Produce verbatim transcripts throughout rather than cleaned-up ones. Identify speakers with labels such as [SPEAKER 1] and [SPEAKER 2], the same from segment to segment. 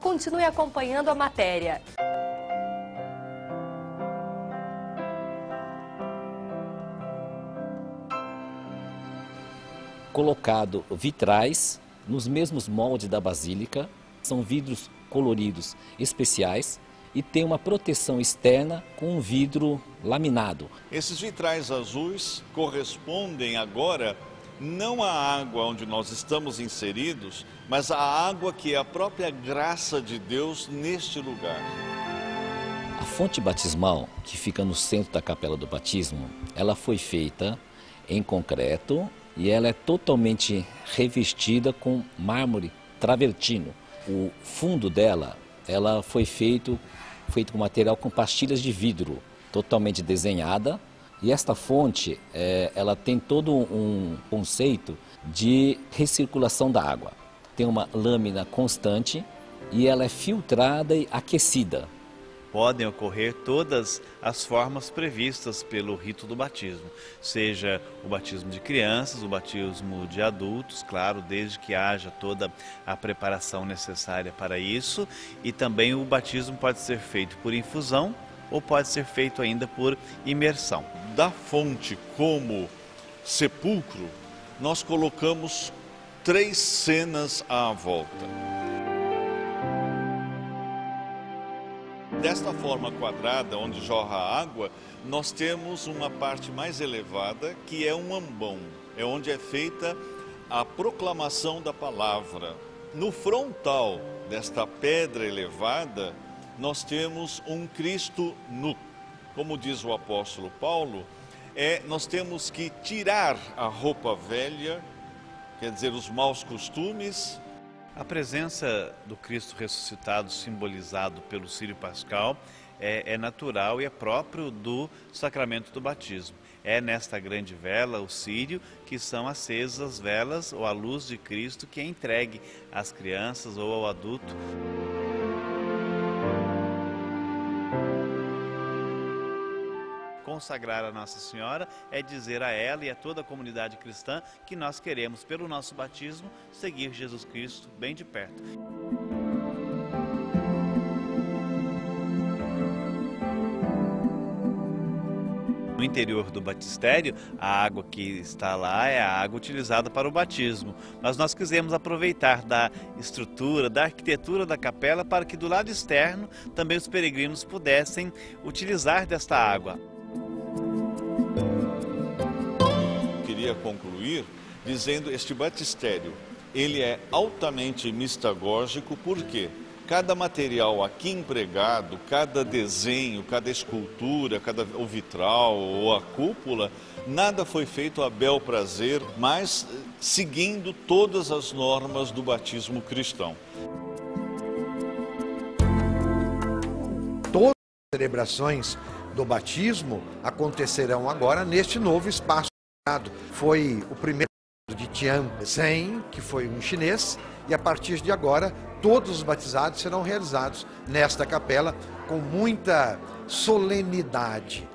[SPEAKER 1] Continue acompanhando a matéria.
[SPEAKER 2] Colocado vitrais nos mesmos moldes da basílica, são vidros coloridos especiais e tem uma proteção externa com um vidro laminado.
[SPEAKER 3] Esses vitrais azuis correspondem agora não à água onde nós estamos inseridos, mas à água que é a própria graça de Deus neste lugar.
[SPEAKER 2] A fonte batismal, que fica no centro da capela do batismo, ela foi feita em concreto e ela é totalmente revestida com mármore travertino. O fundo dela, ela foi feito, feito com material com pastilhas de vidro, totalmente desenhada. E esta fonte, é, ela tem todo um conceito de recirculação da água. Tem uma lâmina constante e ela é filtrada e aquecida.
[SPEAKER 4] Podem ocorrer todas as formas previstas pelo rito do batismo, seja o batismo de crianças, o batismo de adultos, claro, desde que haja toda a preparação necessária para isso, e também o batismo pode ser feito por infusão ou pode ser feito ainda por imersão.
[SPEAKER 3] Da fonte como sepulcro, nós colocamos três cenas à volta. Desta forma quadrada, onde jorra a água, nós temos uma parte mais elevada, que é um ambão. É onde é feita a proclamação da palavra. No frontal desta pedra elevada, nós temos um Cristo nu. Como diz o apóstolo Paulo, é, nós temos que tirar a roupa velha, quer dizer, os maus costumes.
[SPEAKER 4] A presença do Cristo ressuscitado, simbolizado pelo círio pascal, é, é natural e é próprio do sacramento do batismo. É nesta grande vela, o círio, que são acesas as velas ou a luz de Cristo que é entregue às crianças ou ao adulto. Consagrar a Nossa Senhora é dizer a ela e a toda a comunidade cristã que nós queremos, pelo nosso batismo, seguir Jesus Cristo bem de perto. No interior do batistério, a água que está lá é a água utilizada para o batismo. Mas nós quisemos aproveitar da estrutura, da arquitetura da capela para que do lado externo também os peregrinos pudessem utilizar desta água.
[SPEAKER 3] Queria concluir dizendo que este batistério, ele é altamente mistagógico, porque cada material aqui empregado, cada desenho, cada escultura, cada o vitral ou a cúpula, nada foi feito a bel prazer, mas seguindo todas as normas do batismo cristão.
[SPEAKER 5] Todas as celebrações do batismo acontecerão agora neste novo espaço. Foi o primeiro de Tian Zhen, que foi um chinês, e a partir de agora todos os batizados serão realizados nesta capela com muita solenidade.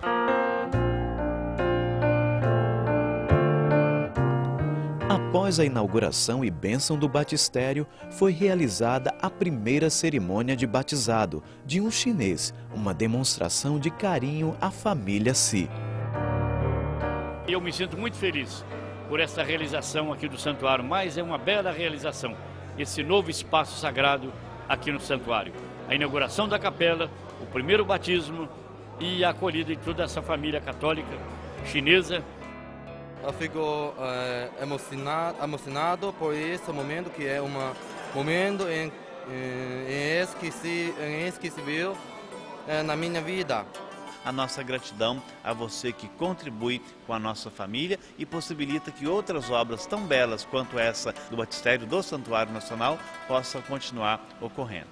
[SPEAKER 6] Após a inauguração e bênção do batistério, foi realizada a primeira cerimônia de batizado de um chinês, uma demonstração de carinho à família Si.
[SPEAKER 7] Eu me sinto muito feliz por essa realização aqui do santuário, mas é uma bela realização, esse novo espaço sagrado aqui no santuário. A inauguração da capela, o primeiro batismo e a acolhida de toda essa família católica chinesa.
[SPEAKER 8] Eu fico é, emocionado, emocionado por esse momento, que é um momento em, em, esqueci, em esquecível é, na minha vida.
[SPEAKER 4] A nossa gratidão a você que contribui com a nossa família e possibilita que outras obras tão belas quanto essa do batistério do Santuário Nacional possam continuar ocorrendo.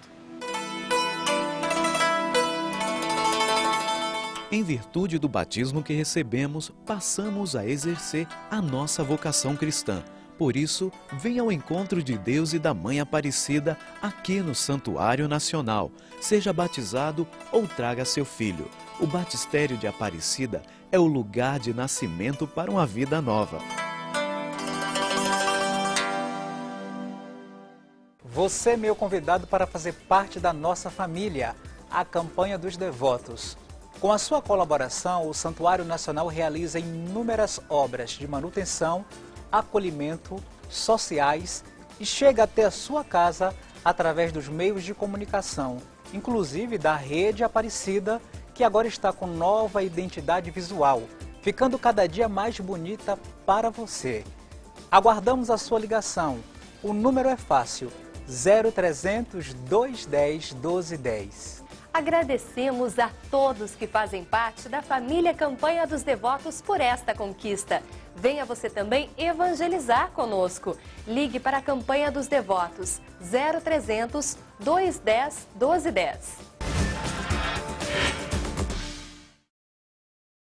[SPEAKER 6] Em virtude do batismo que recebemos, passamos a exercer a nossa vocação cristã. Por isso, venha ao encontro de Deus e da Mãe Aparecida aqui no Santuário Nacional. Seja batizado ou traga seu filho. O batistério de Aparecida é o lugar de nascimento para uma vida nova.
[SPEAKER 5] Vou
[SPEAKER 9] Você é meu convidado para fazer parte da nossa família, a Campanha dos Devotos. Com a sua colaboração, o Santuário Nacional realiza inúmeras obras de manutenção, acolhimento, sociais e chega até a sua casa através dos meios de comunicação, inclusive da Rede Aparecida, que agora está com nova identidade visual, ficando cada dia mais bonita para você. Aguardamos a sua ligação. O número é fácil, zero trezentos, duzentos e dez, doze e dez.
[SPEAKER 1] Agradecemos a todos que fazem parte da família Campanha dos Devotos por esta conquista. Venha você também evangelizar conosco. Ligue para a Campanha dos Devotos, zero trezentos, duzentos e dez, doze e dez.